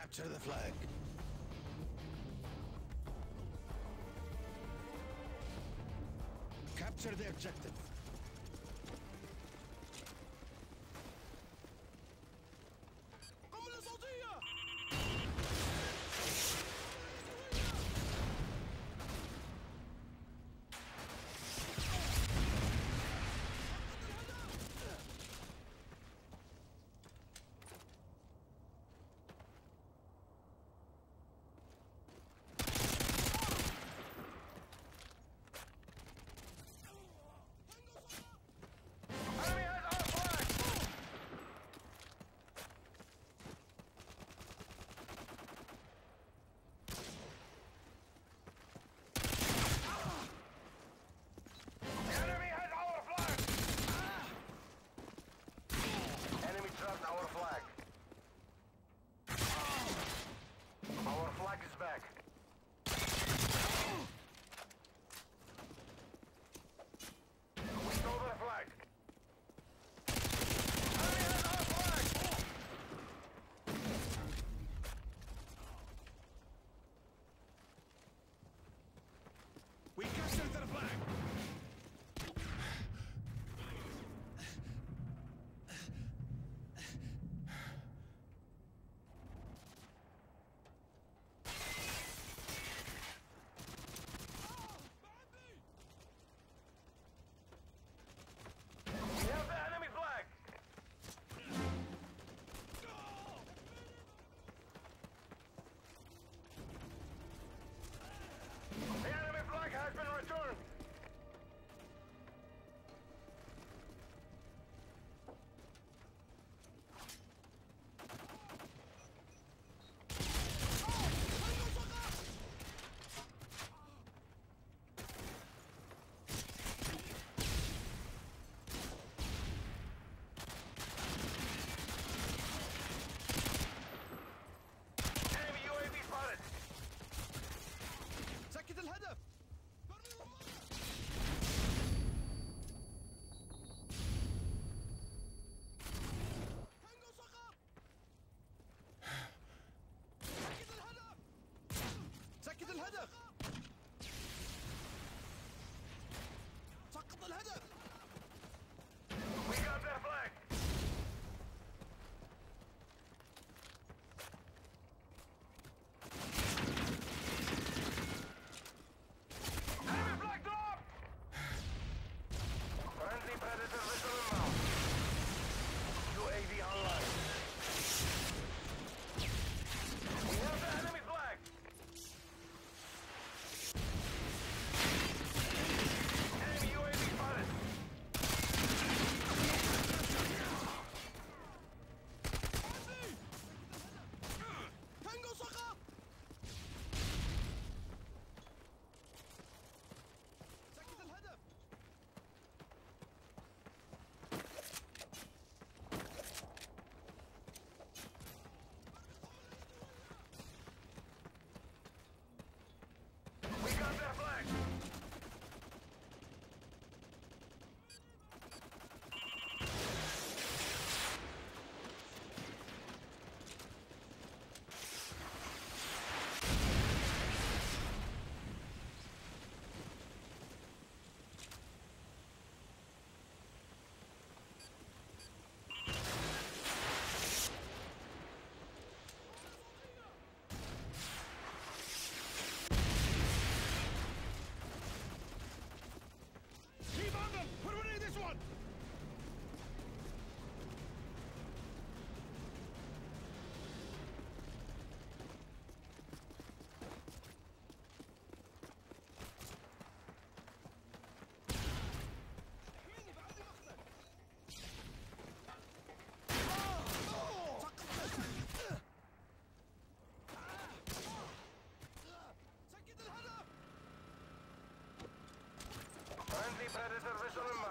Capture the flag. Capture the objective. قنبلة صوتية! Our flag. Our flag is back. We stole their flag. Enemy has our flag. We captured the flag. The enemy flag has been returned. Enemy UAV spotted. سكت الهدف. تانجو سقط. سكت الهدف. سكت الهدف. سقط الهدف. We got their flag. Enemy flag dropped. Friendly Predator missile inbound. UAV online. We have the enemy flag. Enemy UAV spotted. تانجو سقط. سكت الهدف. We got their flag. Keep on them. We're winning this one. سكت الهدف. Friendly Predator missile inbound.